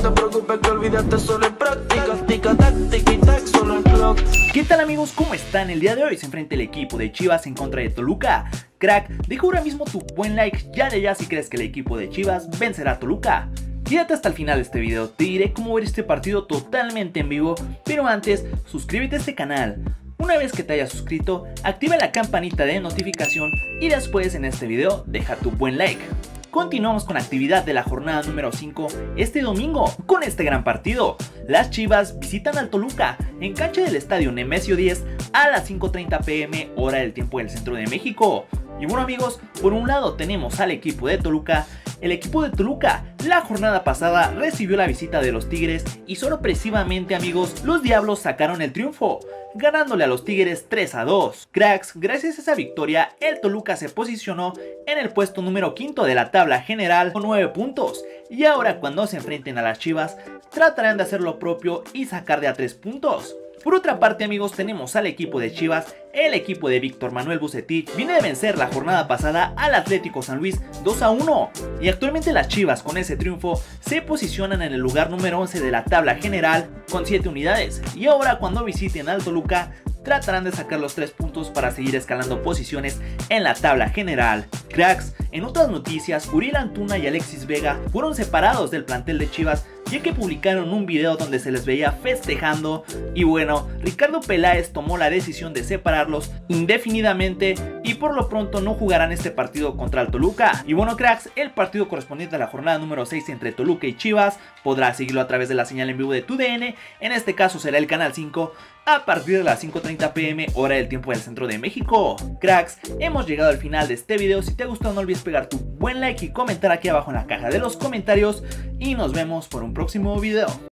te preocupes que olvídate, solo en práctica. Tica tac, tiki tac, solo en clock. ¿Qué tal amigos? ¿Cómo están? El día de hoy se enfrenta el equipo de Chivas en contra de Toluca. Crack, deja ahora mismo tu buen like ya si crees que el equipo de Chivas vencerá a Toluca. Quédate hasta el final de este video, te diré cómo ver este partido totalmente en vivo, pero antes, suscríbete a este canal. Una vez que te hayas suscrito, activa la campanita de notificación y después en este video deja tu buen like. Continuamos con la actividad de la jornada número 5 este domingo con este gran partido. Las Chivas visitan al Toluca en cancha del estadio Nemesio 10 a las 5:30 p.m. hora del tiempo del centro de México. Y bueno amigos, por un lado tenemos al equipo de Toluca. El equipo de Toluca la jornada pasada recibió la visita de los Tigres y sorpresivamente amigos, los Diablos sacaron el triunfo, ganándole a los Tigres 3-2. Cracks, gracias a esa victoria, el Toluca se posicionó en el puesto número 5 de la tabla general con 9 puntos. Y ahora cuando se enfrenten a las Chivas, tratarán de hacer lo propio y sacar de a 3 puntos. Por otra parte amigos, tenemos al equipo de Chivas. El equipo de Víctor Manuel Bucetich viene de vencer la jornada pasada al Atlético San Luis 2-1 y actualmente las Chivas con ese triunfo se posicionan en el lugar número 11 de la tabla general con 7 unidades y ahora cuando visiten al Toluca tratarán de sacar los 3 puntos para seguir escalando posiciones en la tabla general. Cracks, en otras noticias, Uriel Antuna y Alexis Vega fueron separados del plantel de Chivas ya que publicaron un video donde se les veía festejando y bueno, Ricardo Peláez tomó la decisión de separarlos indefinidamente y por lo pronto no jugarán este partido contra el Toluca. Y bueno cracks, el partido correspondiente a la jornada número 6 entre Toluca y Chivas podrás seguirlo a través de la señal en vivo de TUDN, en este caso será el canal 5 a partir de las 5:30 p.m. hora del tiempo del centro de México. Cracks, hemos llegado al final de este video. Si te ha gustado no olvides pegar tu buen like y comentar aquí abajo en la caja de los comentarios y nos vemos por un próximo video.